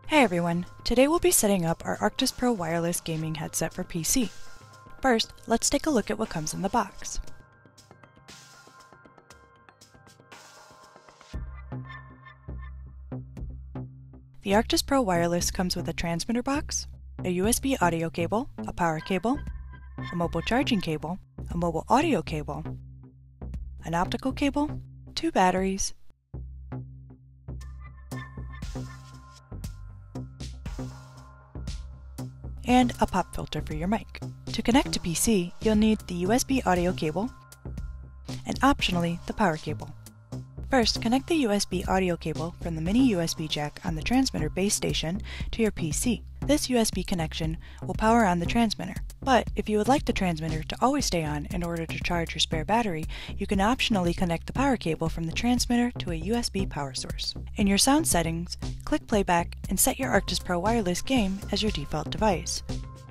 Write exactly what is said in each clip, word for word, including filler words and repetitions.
Hey everyone, today we'll be setting up our Arctis Pro wireless gaming headset for P C. First, let's take a look at what comes in the box. The Arctis Pro wireless comes with a transmitter box, a U S B audio cable, a power cable, a mobile charging cable, a mobile audio cable, an optical cable, two batteries, and a pop filter for your mic. To connect to P C, you'll need the U S B audio cable and optionally the power cable. First, connect the U S B audio cable from the mini U S B jack on the transmitter base station to your P C. This U S B connection will power on the transmitter, but if you would like the transmitter to always stay on in order to charge your spare battery, you can optionally connect the power cable from the transmitter to a U S B power source. In your sound settings, click playback and set your Arctis Pro wireless game as your default device.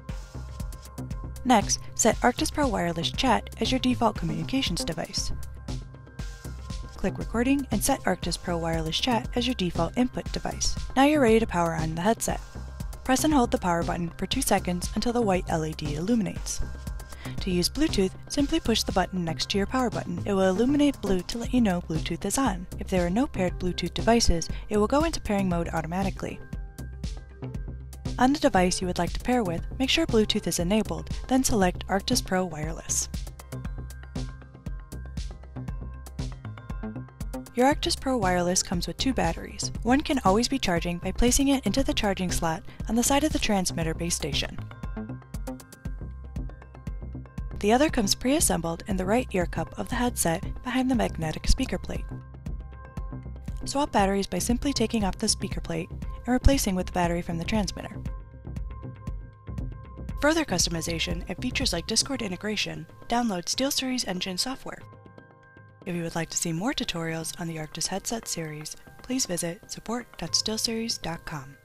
Next, set Arctis Pro wireless chat as your default communications device. Click recording and set Arctis Pro wireless chat as your default input device. Now you're ready to power on the headset. Press and hold the power button for two seconds until the white L E D illuminates. To use Bluetooth, simply push the button next to your power button. It will illuminate blue to let you know Bluetooth is on. If there are no paired Bluetooth devices, it will go into pairing mode automatically. On the device you would like to pair with, make sure Bluetooth is enabled, then select Arctis Pro Wireless. Your Arctis Pro Wireless comes with two batteries. One can always be charging by placing it into the charging slot on the side of the transmitter base station. The other comes pre-assembled in the right ear cup of the headset behind the magnetic speaker plate. Swap batteries by simply taking off the speaker plate and replacing with the battery from the transmitter. Further customization and features like Discord integration, download SteelSeries engine software. If you would like to see more tutorials on the Arctis headset series, please visit support dot steel series dot com.